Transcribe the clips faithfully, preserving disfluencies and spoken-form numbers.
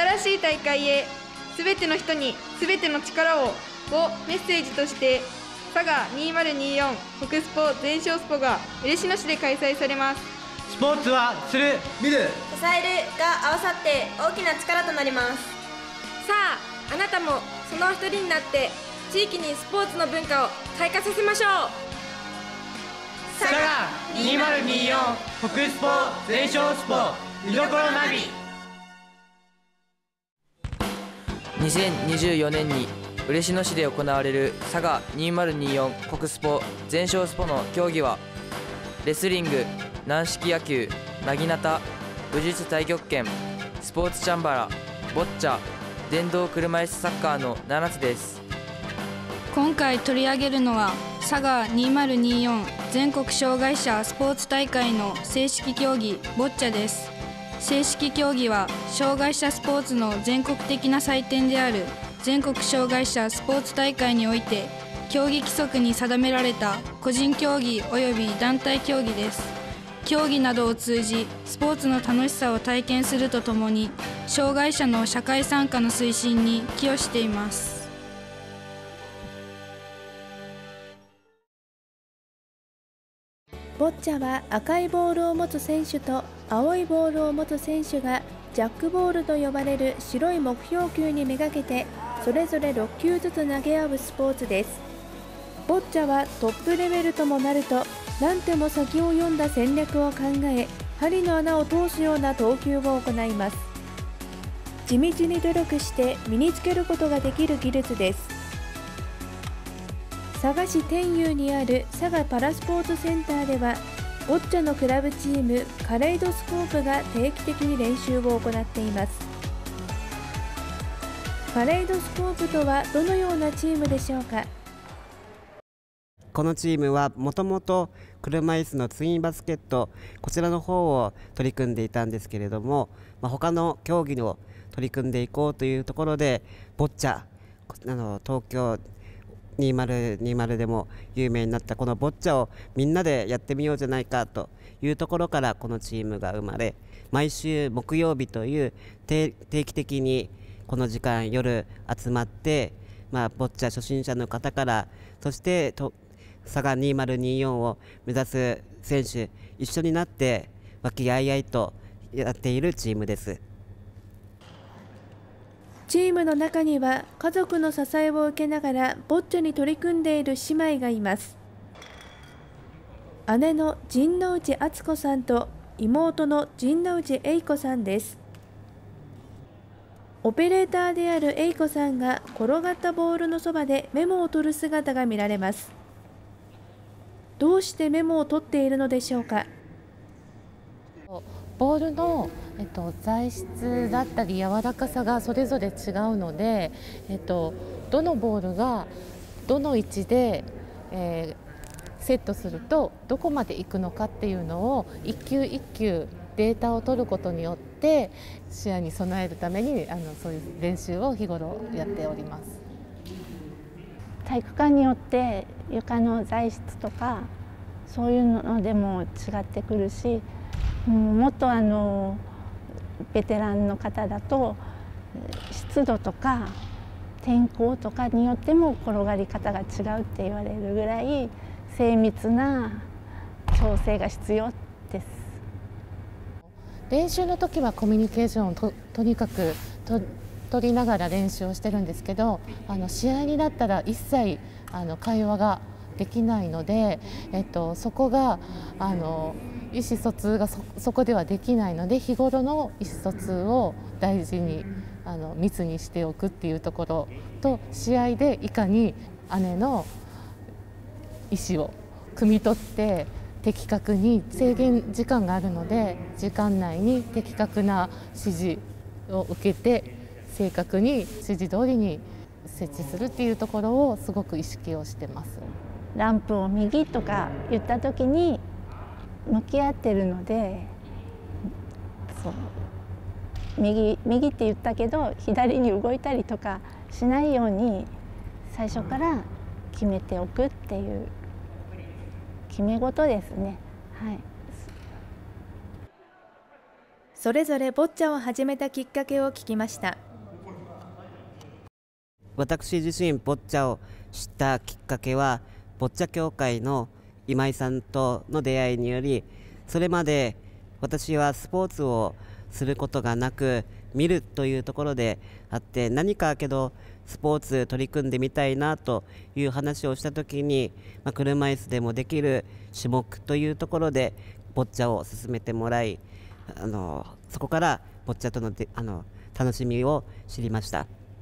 新しい大会へ、すべての人にすべての力ををメッセージとして、佐賀にせんにじゅうよん国スポ全商スポが嬉野市で開催されます。 スポーツはする、見る、 支えるが合わさって大きな力となります。 さあ、あなたもその一人になって地域にスポーツの文化を開花させましょう。 佐賀にせんにじゅうよん国スポ全商スポ見どころナビ。 にせんにじゅうよねんに嬉野市で行われる佐賀にせんにじゅうよん国スポ全商スポの競技は、レスリング、軟式野球、なぎなた、武術太極拳、スポーツチャンバラ、ボッチャ、電動車椅子サッカーのななつです。 今回取り上げるのは佐賀にせんにじゅうよん全国障害者スポーツ大会の正式競技ボッチャです。正式競技は障害者スポーツの全国的な祭典である全国障害者スポーツ大会において、競技規則に定められた個人競技及び団体競技です。競技などを通じスポーツの楽しさを体験するとともに、障害者の社会参加の推進に寄与しています。 ボッチャは赤いボールを持つ選手と青いボールを持つ選手がジャックボールと呼ばれる白い目標球にめがけてそれぞれろっきゅうずつ投げ合うスポーツです。ボッチャはトップレベルともなると、何手も先を読んだ戦略を考え、針の穴を通すような投球を行います。地道に努力して身につけることができる技術です。佐賀市天佑にある佐賀パラスポーツセンターでは、ボッチャのクラブチームカレイドスコープが定期的に練習を行っています。カレイドスコープとはどのようなチームでしょうか。 このチームはもともと車椅子のツインバスケット、こちらの方を取り組んでいたんですけれども、まあ、他の競技を取り組んでいこうというところで、ボッチャ、あの東京にせんにじゅうでも有名になったこのボッチャをみんなでやってみようじゃないかというところからこのチームが生まれ、毎週木曜日という定期的にこの時間夜集まって、まあ、ボッチャ初心者の方から、そしてと佐賀にせんにじゅうよんを目指す選手一緒になって和気あいあいとやっているチームです。 チームの中には家族の支えを受けながらボッチャに取り組んでいる姉妹がいます。姉の陣内敦子さんと妹の陣内栄子さんです。オペレーターである栄子さんが転がったボールのそばでメモを取る姿が見られます。どうしてメモを取っているのでしょうか。 ボールのえっと、材質だったり柔らかさがそれぞれ違うので、えっと、どのボールがどの位置で、えー、セットするとどこまで行くのかっていうのを一球一球データを取ることによって試合に備えるためにあのそういう練習を日頃やっております。 体育館によって床の材質とかそういうのでも違ってくるし、うん、もっとあのベテランの方だと湿度とか天候とかによっても転がり方が違うって言われるぐらい精密な調整が必要です。 練習の時はコミュニケーションを と, とにかくと取りながら練習をしてるんですけど、あの試合になったら一切あの会話ができないので、えっと、そこがあの意思疎通が そ, そこではできないので、日頃の意思疎通を大事にあの密にしておくっていうところと、試合でいかに姉の意思を汲み取って的確に、制限時間があるので時間内に的確な指示を受けて正確に指示通りに設置するっていうところをすごく意識をしてます。 ランプを右とか言った時に向き合ってるので、そう右右って言ったけど左に動いたりとかしないように最初から決めておくっていう決め事ですね。はい。 それぞれボッチャを始めたきっかけを聞きました。 私自身ボッチャを知ったきっかけはボッチャ協会の今井さんとの出会いにより、それまで私はスポーツをすることがなく見るというところであって、何かけどスポーツ取り組んでみたいなという話をしたときに、まあ、車椅子でもできる種目というところでボッチャを進めてもらい、あのそこからボッチャとのであの楽しみを知りました。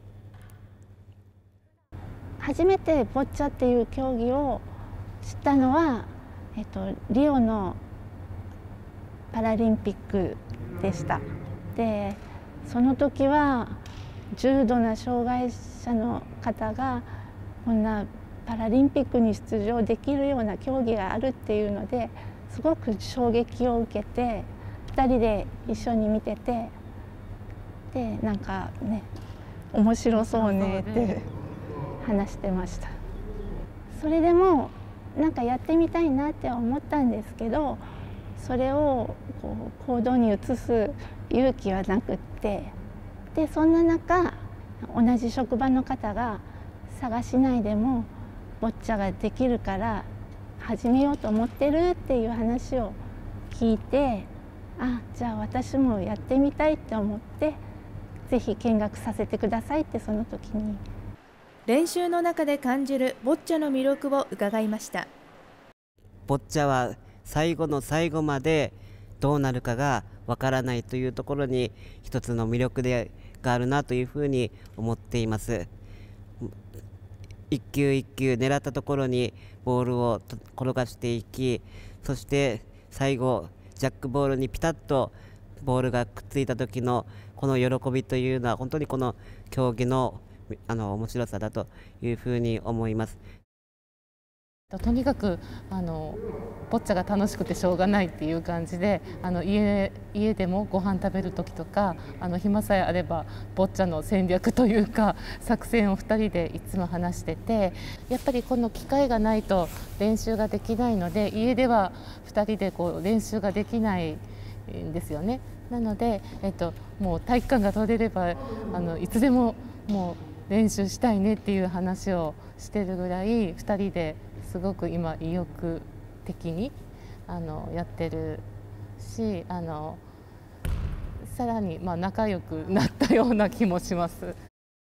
初めてボッチャっていう競技を知ったのは、えっと、リオのパラリンピックでした。でその時は重度な障害者の方がこんなパラリンピックに出場できるような競技があるっていうのですごく衝撃を受けて、ふたりで一緒に見てて、でなんかね面白そうねって話してました。それでもなんかやってみたいなって思ったんですけど、それをこう行動に移す勇気はなくって、でそんな中同じ職場の方が佐賀市内でもボッチャができるから始めようと思ってるっていう話を聞いて、あ、じゃあ私もやってみたいって思って、ぜひ見学させてくださいってその時に。 練習の中で感じるボッチャの魅力を伺いました。 ボッチャは最後の最後までどうなるかがわからないというところに一つの魅力でがあるなというふうに思っています。一球一球狙ったところにボールを転がしていき、そして最後ジャックボールにピタッとボールがくっついた時のこの喜びというのは本当にこの競技のあの面白さだというふうに思います。 とにかくあのボッチャが楽しくてしょうがないっていう感じで、あの 家, 家でもご飯食べる時とか、あの暇さえあればボッチャの戦略というか作戦をふたりでいつも話してて、やっぱりこの機会がないと練習ができないので、家ではふたりでこう練習ができないんですよね。なので、えっと、もう体育館が取れればあのいつでももう練習したいねっていう話をしてるぐらい、ふたりですごく今意欲的にあのやってるし、あのさらにまあ仲良くなったような気もします。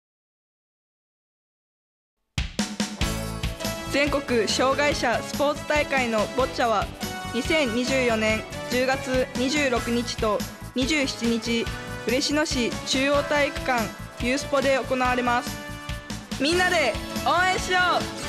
全国障害者スポーツ大会のボッチャはにせんにじゅうよねんじゅうがつにじゅうろくにちとにじゅうしちにち、嬉野市中央体育館ユースポで行われます。みんなで応援しよう。